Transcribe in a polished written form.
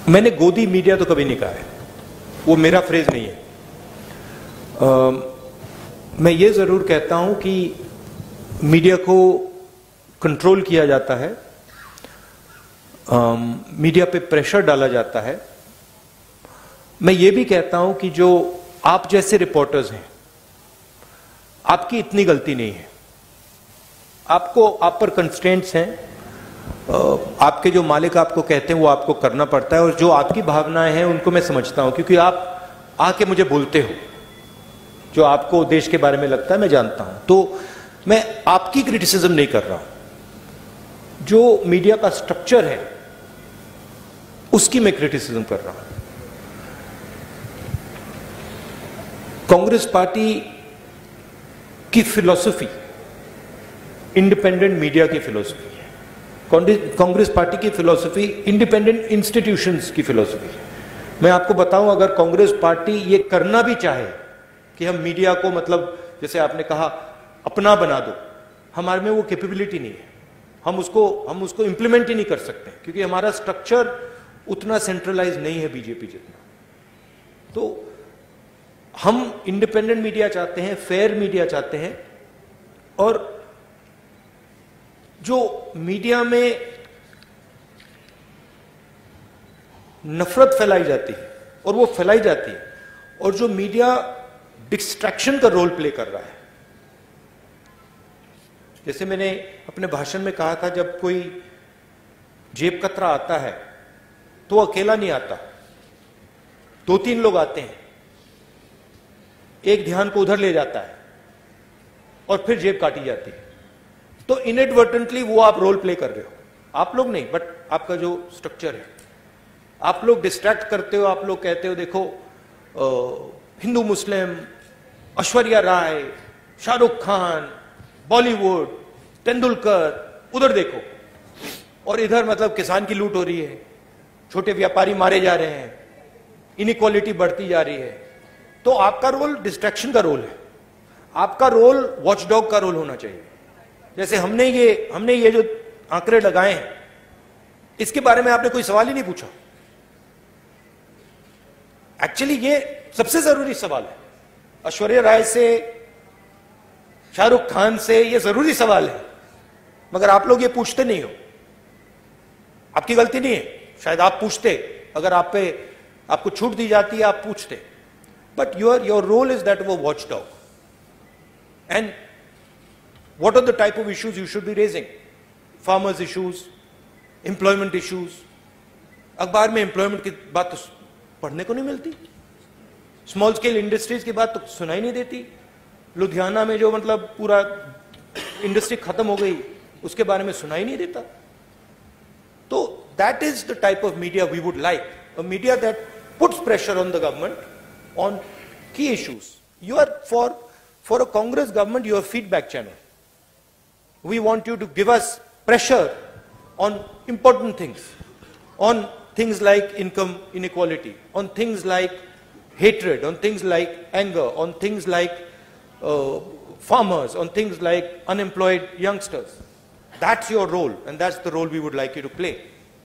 मैंने गोदी मीडिया तो कभी नहीं कहा है, वो मेरा फ्रेज नहीं है। मैं ये जरूर कहता हूं कि मीडिया को कंट्रोल किया जाता है, मीडिया पे प्रेशर डाला जाता है। मैं ये भी कहता हूं कि जो आप जैसे रिपोर्टर्स हैं, आपकी इतनी गलती नहीं है। आप पर कंस्ट्रेंट्स हैं, आपके जो मालिक आपको कहते हैं वो आपको करना पड़ता है, और जो आपकी भावनाएं हैं उनको मैं समझता हूं, क्योंकि आप आके मुझे बोलते हो जो आपको देश के बारे में लगता है, मैं जानता हूं। तो मैं आपकी क्रिटिसिज्म नहीं कर रहा हूं, जो मीडिया का स्ट्रक्चर है उसकी मैं क्रिटिसिज्म कर रहा हूं। कांग्रेस पार्टी की फिलॉसफी इंडिपेंडेंट मीडिया की फिलॉसफी है। कांग्रेस पार्टी की फिलॉसफी इंडिपेंडेंट इंस्टीट्यूशंस की फिलॉसफी है। मैं आपको बताऊं, अगर कांग्रेस पार्टी ये करना भी चाहे कि हम मीडिया को, मतलब जैसे आपने कहा, अपना बना दो, हमारे में वो कैपेबिलिटी नहीं है। हम उसको इंप्लीमेंट ही नहीं कर सकते, क्योंकि हमारा स्ट्रक्चर उतना सेंट्रलाइज नहीं है बीजेपी जितना। तो हम इंडिपेंडेंट मीडिया चाहते हैं, फेयर मीडिया चाहते हैं, और जो मीडिया में नफरत फैलाई जाती है, और वो फैलाई जाती है, और जो मीडिया डिस्ट्रैक्शन का रोल प्ले कर रहा है। जैसे मैंने अपने भाषण में कहा था, जब कोई जेब कतरा आता है तो अकेला नहीं आता, 2-3 लोग आते हैं, एक ध्यान को उधर ले जाता है और फिर जेब काटी जाती है। तो इनएडवर्टेंटली वो आप रोल प्ले कर रहे हो, आप लोग नहीं, बट आपका जो स्ट्रक्चर है, आप लोग डिस्ट्रैक्ट करते हो। आप लोग कहते हो देखो हिंदू मुस्लिम, ऐश्वर्या राय, शाहरुख खान, बॉलीवुड, तेंदुलकर, उधर देखो, और इधर मतलब किसान की लूट हो रही है, छोटे व्यापारी मारे जा रहे हैं, इनइक्वालिटी बढ़ती जा रही है। तो आपका रोल डिस्ट्रैक्शन का रोल है, आपका रोल वॉचडॉग का रोल होना चाहिए। जैसे हमने ये जो आंकड़े लगाए हैं, इसके बारे में आपने कोई सवाल ही नहीं पूछा। एक्चुअली ये सबसे जरूरी सवाल है, ऐश्वर्या राय से, शाहरुख खान से, ये जरूरी सवाल है, मगर आप लोग ये पूछते नहीं हो। आपकी गलती नहीं है, शायद आप पूछते, अगर आपको छूट दी जाती है आप पूछते, but your role is that वो watch dog. And what are the type of issues you should be raising? Farmers issues, employment issues. अखबार में एम्प्लॉयमेंट की बात तो पढ़ने को नहीं मिलती, स्मॉल स्केल इंडस्ट्रीज की बात तो सुनाई नहीं देती। लुधियाना में जो मतलब पूरा इंडस्ट्री खत्म हो गई, उसके बारे में सुनाई नहीं देता। तो that is the type of media we would like, a media that puts pressure on the government on key issues. You are for a Congress government, you are feedback channel. We want you to give us pressure on important things, on things like income inequality, on things like hatred, on things like anger, on things like farmers, on things like unemployed youngsters. That's your role, and that's the role we would like you to play.